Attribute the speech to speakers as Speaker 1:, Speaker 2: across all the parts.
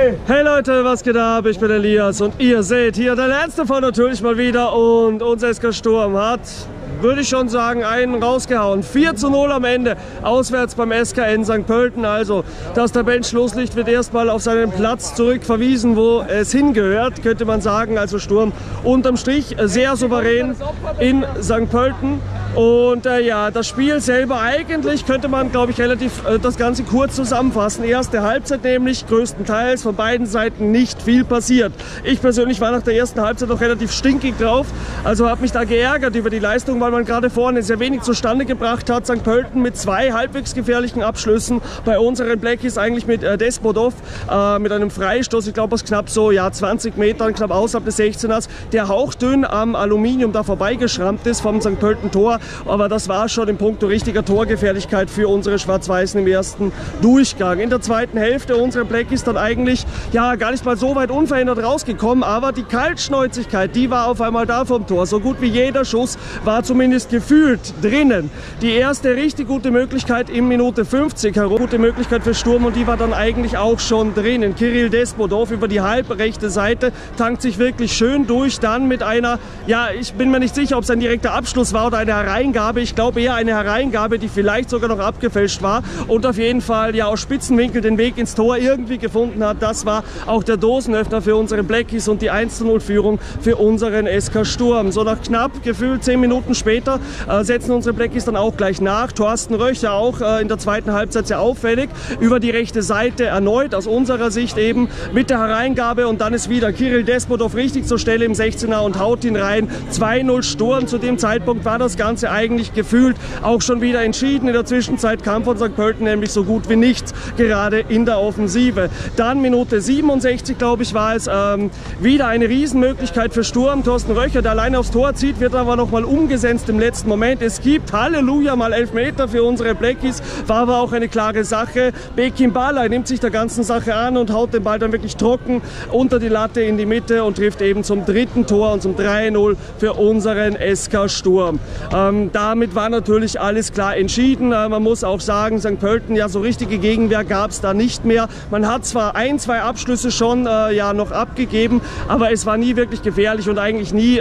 Speaker 1: Hey Leute, was geht ab? Ich bin Elias und ihr seht hier der letzte von natürlich mal wieder und unser SK Sturm hat, würde ich schon sagen, einen rausgehauen. 4:0 am Ende, auswärts beim SKN St. Pölten. Also das Tabellenschlusslicht wird erstmal auf seinen Platz zurückverwiesen, wo es hingehört, könnte man sagen. Also Sturm unterm Strich sehr souverän in St. Pölten. Und ja, das Spiel selber eigentlich könnte man, glaube ich, relativ das Ganze kurz zusammenfassen. Erste Halbzeit nämlich, größtenteils von beiden Seiten nicht viel passiert. Ich persönlich war nach der ersten Halbzeit noch relativ stinkig drauf, also habe mich da geärgert über die Leistung, weil man gerade vorne sehr wenig zustande gebracht hat. St. Pölten mit 2 halbwegs gefährlichen Abschlüssen, bei unseren Blackies eigentlich mit Despodov mit einem Freistoß, ich glaube aus knapp so 20 Metern, knapp außerhalb des 16ers, der hauchdünn am Aluminium da vorbeigeschrammt ist vom St. Pölten Tor. Aber das war schon in puncto richtiger Torgefährlichkeit für unsere Schwarz-Weißen im ersten Durchgang. In der zweiten Hälfte unsere Blackies dann eigentlich gar nicht mal so weit unverändert rausgekommen, aber die Kaltschnäuzigkeit, die war auf einmal da vom Tor. So gut wie jeder Schuss war zumindest gefühlt drinnen. Die erste richtig gute Möglichkeit in Minute 50 herum, gute Möglichkeit für Sturm, und die war dann eigentlich auch schon drinnen. Kirill Despodov über die halbrechte Seite tankt sich wirklich schön durch, dann mit einer, ich bin mir nicht sicher, ob es ein direkter Abschluss war oder eine Hereingabe. Ich glaube eher eine Hereingabe, die vielleicht sogar noch abgefälscht war und auf jeden Fall aus Spitzenwinkel den Weg ins Tor irgendwie gefunden hat. Das war auch der Dosenöffner für unsere Blackies und die 1:0-Führung für unseren SK Sturm. So nach knapp gefühlt 10 Minuten später setzen unsere Blackies dann auch gleich nach. Thorsten Röcher auch in der zweiten Halbzeit sehr auffällig über die rechte Seite erneut aus unserer Sicht eben mit der Hereingabe, und dann ist wieder Kirill Despodov richtig zur Stelle im 16er und haut ihn rein. 2:0 Sturm. Zu dem Zeitpunkt war das Ganze eigentlich gefühlt auch schon wieder entschieden. In der Zwischenzeit kam von St. Pölten nämlich so gut wie nichts, gerade in der Offensive. Dann Minute 67, glaube ich, war es wieder eine Riesenmöglichkeit für Sturm. Thorsten Röcher, der alleine aufs Tor zieht, wird aber noch mal umgesetzt im letzten Moment. Es gibt, Halleluja, mal Elfmeter für unsere Blackies, war aber auch eine klare Sache. Bekim Balay nimmt sich der ganzen Sache an und haut den Ball dann wirklich trocken unter die Latte in die Mitte und trifft eben zum dritten Tor und zum 3:0 für unseren SK Sturm. Damit war natürlich alles klar entschieden. Man muss auch sagen, St. Pölten, so richtige Gegenwehr gab es da nicht mehr. Man hat zwar 1-2 Abschlüsse schon noch abgegeben, aber es war nie wirklich gefährlich und eigentlich nie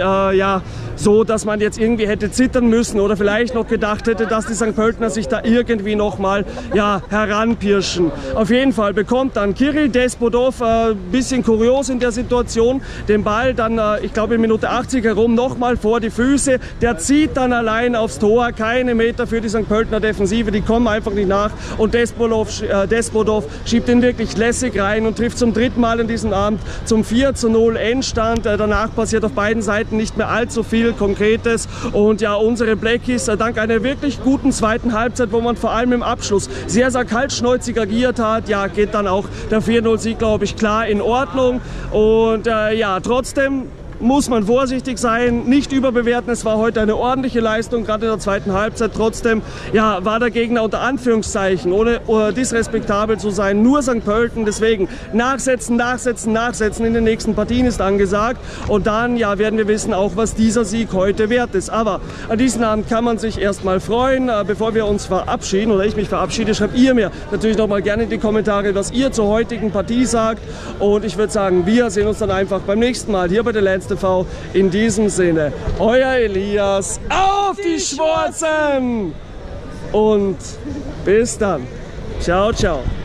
Speaker 1: so, dass man jetzt irgendwie hätte zittern müssen oder vielleicht noch gedacht hätte, dass die St. Pöltener sich da irgendwie noch mal heranpirschen. Auf jeden Fall bekommt dann Kirill Despodov, bisschen kurios in der Situation, den Ball dann, ich glaube in Minute 80 herum, noch mal vor die Füße. Der zieht dann allein aufs Tor, keine Meter für die St. Pöltener Defensive, die kommen einfach nicht nach, und Despodov schiebt ihn wirklich lässig rein und trifft zum dritten Mal in diesem Abend zum 4:0 Endstand. Danach passiert auf beiden Seiten nicht mehr allzu viel Konkretes, und unsere Blackies dank einer wirklich guten zweiten Halbzeit, wo man vor allem im Abschluss sehr, sehr kaltschnäuzig agiert hat, geht dann auch der 4:0-Sieg, glaube ich, klar in Ordnung. Und trotzdem muss man vorsichtig sein, nicht überbewerten. Es war heute eine ordentliche Leistung, gerade in der zweiten Halbzeit. Trotzdem war der Gegner unter Anführungszeichen, ohne disrespektabel zu sein, nur St. Pölten. Deswegen nachsetzen, nachsetzen, nachsetzen in den nächsten Partien ist angesagt. Und dann werden wir wissen auch, was dieser Sieg heute wert ist. Aber an diesem Abend kann man sich erstmal freuen. Bevor wir uns verabschieden oder ich mich verabschiede, schreibt ihr mir natürlich noch mal gerne in die Kommentare, was ihr zur heutigen Partie sagt. Und ich würde sagen, wir sehen uns dann einfach beim nächsten Mal hier bei der Lance TV. In diesem Sinne, euer Elias, auf die Schwarzen! Und bis dann. Ciao, ciao.